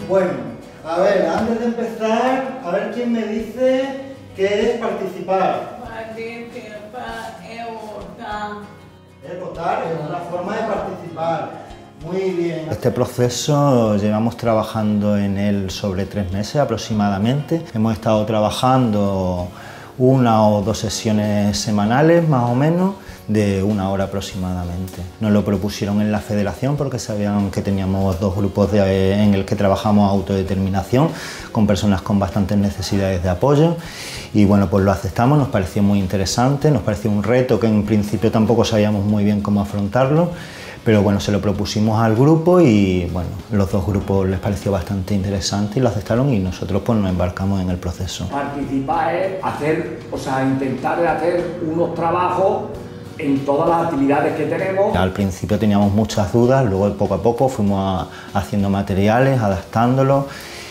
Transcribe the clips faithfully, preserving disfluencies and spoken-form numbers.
Bueno, a ver, antes de empezar, a ver quién me dice qué es participar. Participar es votar. Es votar, es una forma de participar. Muy bien. Este proceso llevamos trabajando en él sobre tres meses aproximadamente. Hemos estado trabajando una o dos sesiones semanales más o menos, de una hora aproximadamente. Nos lo propusieron en la federación porque sabían que teníamos dos grupos de, en el que trabajamos autodeterminación con personas con bastantes necesidades de apoyo y bueno, pues lo aceptamos, nos pareció muy interesante, nos pareció un reto que en principio tampoco sabíamos muy bien cómo afrontarlo, pero bueno, se lo propusimos al grupo y bueno, los dos grupos les pareció bastante interesante y lo aceptaron y nosotros pues nos embarcamos en el proceso. Participar es hacer, o sea, intentar hacer unos trabajos en todas las actividades que tenemos. Al principio teníamos muchas dudas, luego poco a poco fuimos a, haciendo materiales, adaptándolos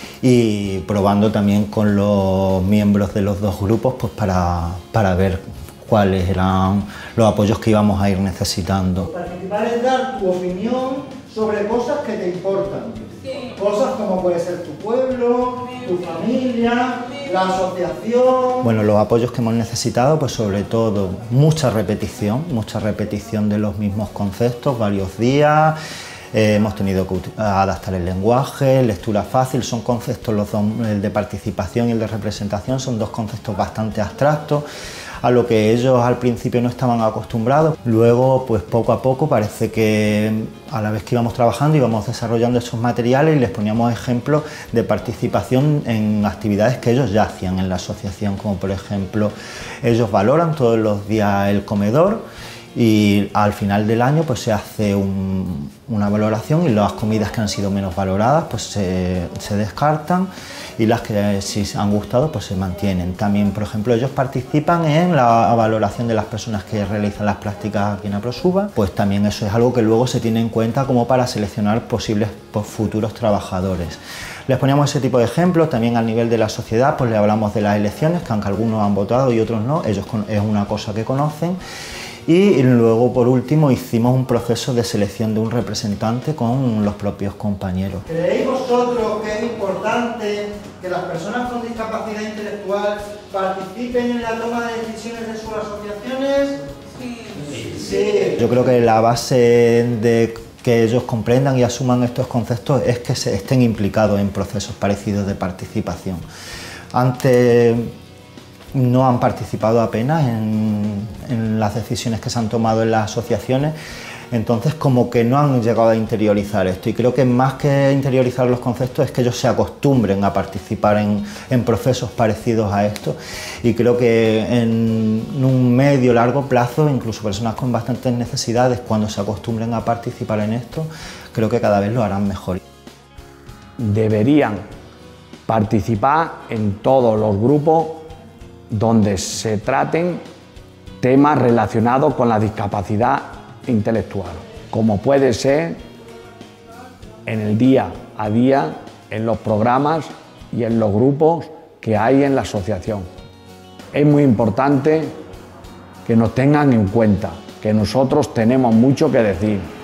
y probando también con los miembros de los dos grupos pues para, para ver cuáles eran los apoyos que íbamos a ir necesitando. Participar es dar tu opinión sobre cosas que te importan. Sí. Cosas como puede ser tu pueblo, tu familia, la asociación. Bueno, los apoyos que hemos necesitado, pues sobre todo mucha repetición, mucha repetición de los mismos conceptos, varios días. Eh, hemos tenido que adaptar el lenguaje, lectura fácil, son conceptos, los dos, el de participación y el de representación, son dos conceptos bastante abstractos, a lo que ellos al principio no estaban acostumbrados. Luego, pues poco a poco, parece que a la vez que íbamos trabajando íbamos desarrollando esos materiales y les poníamos ejemplos de participación en actividades que ellos ya hacían en la asociación, como por ejemplo, ellos valoran todos los días el comedor y al final del año pues se hace un, una valoración y las comidas que han sido menos valoradas pues se, se descartan y las que sí han gustado pues se mantienen. También, por ejemplo, ellos participan en la valoración de las personas que realizan las prácticas aquí en Aprosuba, pues también eso es algo que luego se tiene en cuenta como para seleccionar posibles pues, futuros trabajadores. Les poníamos ese tipo de ejemplos, también a nivel de la sociedad pues le hablamos de las elecciones, que aunque algunos han votado y otros no, ellos es una cosa que conocen. Y luego, por último, hicimos un proceso de selección de un representante con los propios compañeros. ¿Creéis vosotros que es importante que las personas con discapacidad intelectual participen en la toma de decisiones de sus asociaciones? Sí. Sí. Yo creo que la base de que ellos comprendan y asuman estos conceptos es que se estén implicados en procesos parecidos de participación. Antes no han participado apenas en, en las decisiones que se han tomado en las asociaciones, entonces como que no han llegado a interiorizar esto y creo que más que interiorizar los conceptos es que ellos se acostumbren a participar en, en procesos parecidos a esto y creo que en un medio largo plazo, incluso personas con bastantes necesidades, cuando se acostumbren a participar en esto, creo que cada vez lo harán mejor. Deberían participar en todos los grupos donde se traten temas relacionados con la discapacidad intelectual, como puede ser en el día a día, en los programas y en los grupos que hay en la asociación. Es muy importante que nos tengan en cuenta, que nosotros tenemos mucho que decir.